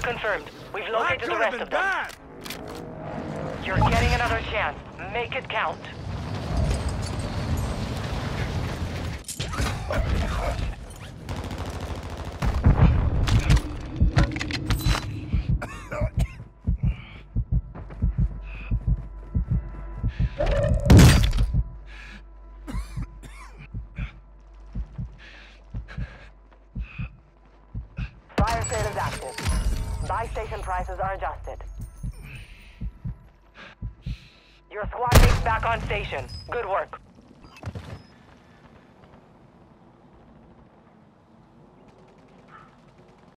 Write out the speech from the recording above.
Objective confirmed. We've located the rest of them. Bad. You're getting another chance. Make it count. Fire sale is active. Buy station prices are adjusted. Your squad mate's back on station. Good work.